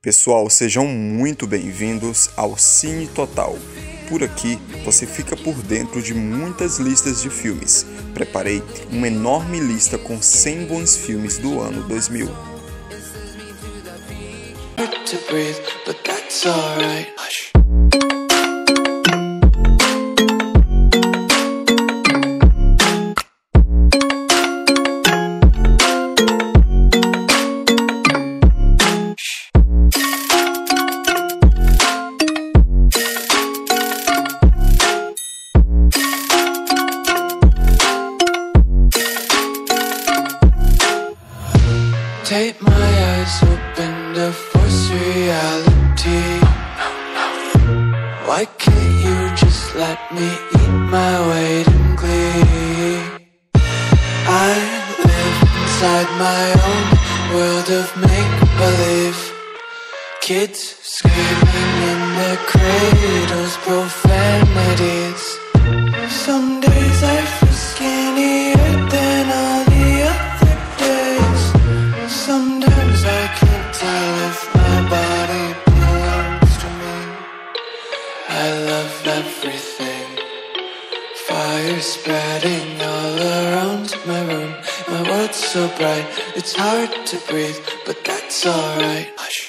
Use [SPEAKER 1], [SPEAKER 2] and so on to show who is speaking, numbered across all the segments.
[SPEAKER 1] Pessoal, sejam muito bem-vindos ao Cine Total. Por aqui, você fica por dentro de muitas listas de filmes. Preparei uma enorme lista com 100 bons filmes do ano 2000.
[SPEAKER 2] Take my eyes open to force reality. Why can't you just let me eat my weight in glee? I live inside my own world of make-believe. Kids screaming in their cradles, profanities. Some days I feel skinnier than all the other days. Sometimes I can't tell if my body belongs to me. I love everything. Fire spreading all around my room. My world's so bright, it's hard to breathe, but that's alright. Hush.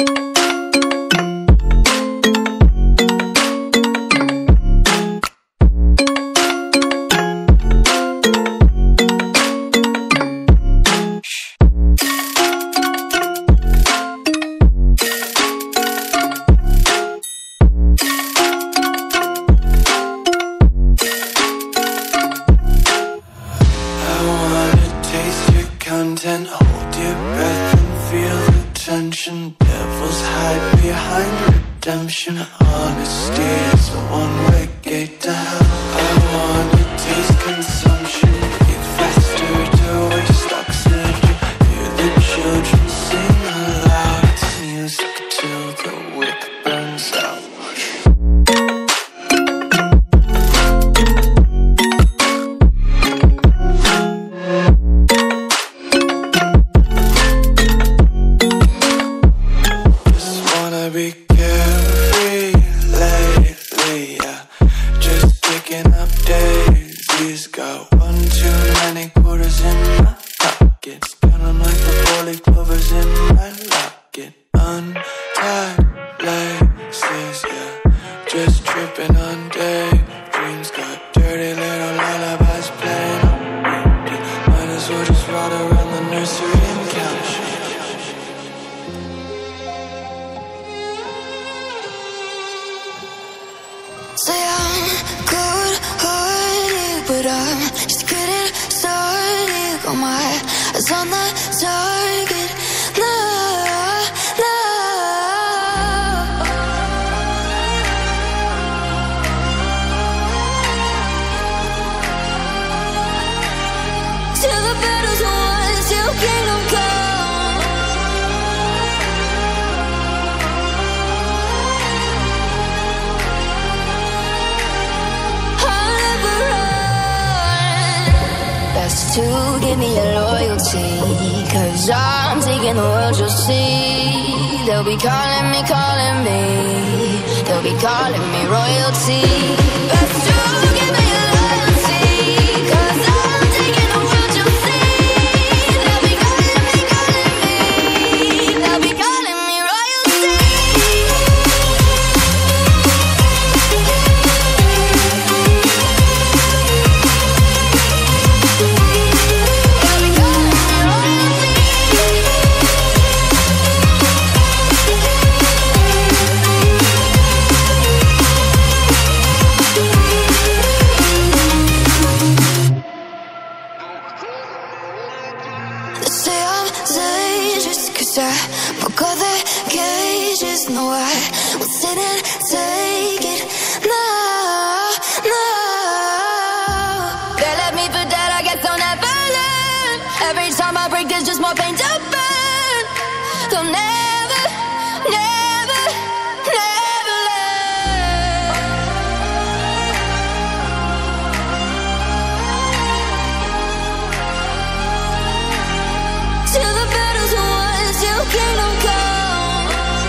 [SPEAKER 2] Content, hold your breath and feel the tension. Devils hide behind redemption. Honesty is a one-way gate to hell. I wanna taste consumption. Eat faster to waste oxygen. Hear the children sing aloud. It's music till the wick burns out. Be carefree lately, yeah. Just picking up daisies. Got one too many quarters in my pocket. Spin 'em like the 4-leaf clovers in my locket. Untied laces, yeah. Just tripping on daydreams. Got dirty little lullabies playing on repeat. Might as well just ride around the nursery and count sheep.
[SPEAKER 3] Say I'm good-hearted, but I'm just getting started. Got my eyes on the target. No, no. Till the battle's won, till kingdom come. To give me your loyalty, 'cause I'm taking the world, you'll see. They'll be calling me, they'll be calling me royalty. Best to give me your loyalty, 'cause I'm taking the world, you'll see. They'll be calling me, they'll be calling me royalty. Broke all the cages, no, I won't sit and take it. No, no. They left me for dead, I guess I'll never learn. Every time I break, there's just more pain to burn. They'll never, never, never learn. Till the battle's won, till kingdom come.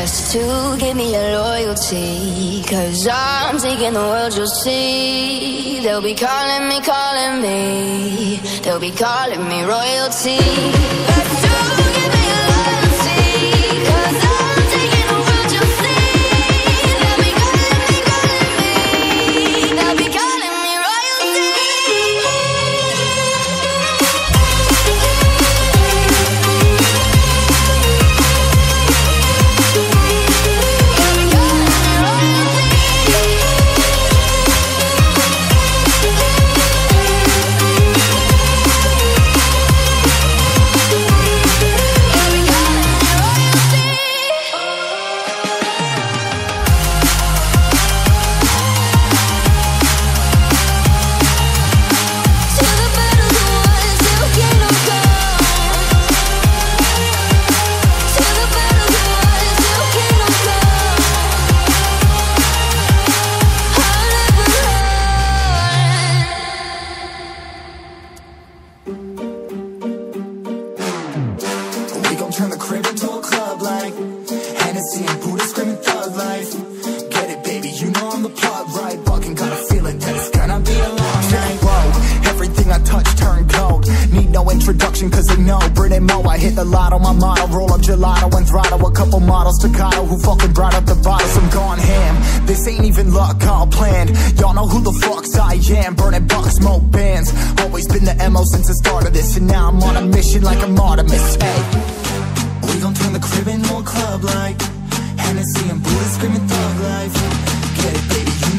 [SPEAKER 3] best to give me your loyalty, 'cause I'm taking the world, you'll see. They'll be calling me, calling me. They'll be calling me royalty. Best to give me your loyalty, 'cause I'm taking the world, you'll see. They'll be calling me, calling me. They'll be calling me royalty.
[SPEAKER 4] Turn the crib into a club like Hennessy and Buddha screaming thug life. Get it, baby, you know I'm the plug, right? Fucking got a feeling that it's gonna be a long night. Whoa, everything I touch turn cold. Need no introduction cause they know Brit and Mo, I hit the lotto, my motto. Roll up gelato and throttle a couple models staccato who fucking brought up the bottles. I'm gone ham, this ain't even luck, all planned. Y'all know who the fucks I am. Burning bucks, smoke bands. Always been the MO since the start of this, and now I'm on a mission like I'm Artemis. Hey, we gon' turn the crib into a club like Hennessy and Buddha screaming thug life. Get it, baby, you